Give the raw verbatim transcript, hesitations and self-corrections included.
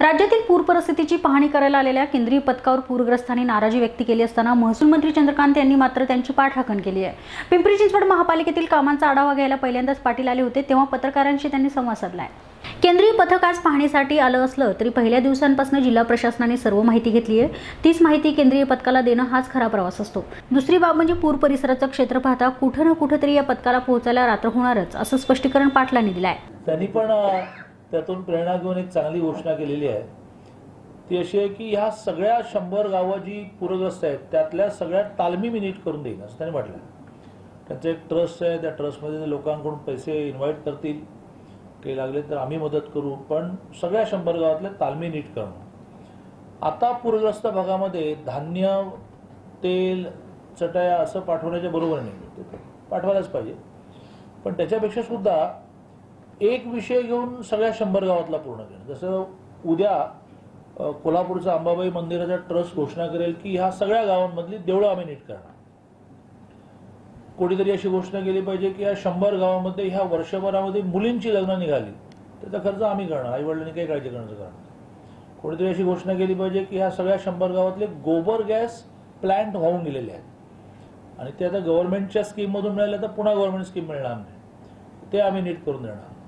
राज्यातील पूर परिस्थितीची पाहणी करायला आलेल्या केंद्रीय पथकावर पूरग्रस्तांनी नाराजी व्यक्त केली असताना महसूल मंत्री चंद्रकांत यांनी मात्र त्यांची पाठराखण केली आहे। पिंपरी चिंचवड महापालिकेतील कामांचा आढावा घ्यायला पहिल्यांदाच पाटील आले होते, तेव्हा पत्रकारांशी त्यांनी संवाद साधला आहे। केंद्रीय पथक आज पाहणीसाठी आलं असलं तरी पहिल्या दिवसांपासून जिल्हा प्रशासनाने सर्व माहिती घेतली आहे। तीच माहिती केंद्रीय पथकाला देणं हाच खरा प्रवास असतो। दुसरी बाब म्हणजे पूर परिसराचं क्षेत्र पाहता कुठं ना कुठेतरी या पथकाला पोहोचायला रात्र होणारच, असं स्पष्टीकरण पाटलांनी दिलं आहे। त्यांनी पण त्यातून प्रेरणा घेऊन एक चांगली घोषणा केलेली आहे। ती अशी आहे की ह्या सगळ्या शंभर गावं जी पूरग्रस्त आहेत त्यातल्या सगळ्या तालमी मी नीट करून देईन असं त्यांनी म्हटलं। त्यांचं एक ट्रस्ट आहे, त्या ट्रस्टमध्ये लोकांकडून पैसे इन्व्हाइट करतील, काही लागले तर आम्ही मदत करू, पण सगळ्या शंभर गावातल्या तालमी नीट करणं। आता पूरग्रस्त भागामध्ये धान्य, तेल, चटया असं पाठवण्याच्या बरोबर नाही, पाठवायलाच पाहिजे, पण त्याच्यापेक्षा सुद्धा एक विषय घेऊन सगळ्या शंभर गावातला पूर्ण करणं। जसं उद्या कोल्हापूरचा अंबाबाई मंदिराचा ट्रस्ट घोषणा करेल की ह्या सगळ्या गावांमधली देवळं आम्ही नीट करणार। कोणीतरी अशी घोषणा केली पाहिजे की या शंभर गावांमध्ये ह्या वर्षभरामध्ये मुलींची लग्न निघाली त्याचा खर्च आम्ही करणार, आई वडिलांनी काही काळजी करण्याचं करणार। कोणीतरी अशी घोषणा केली पाहिजे की ह्या सगळ्या शंभर गावातले गोबर गॅस प्लांट वाहून गेलेले आहेत आणि ते आता गव्हर्नमेंटच्या स्कीममधून मिळाले तर पुन्हा गव्हर्नमेंट स्कीम मिळणार नाही, ते आम्ही नीट करून देणार।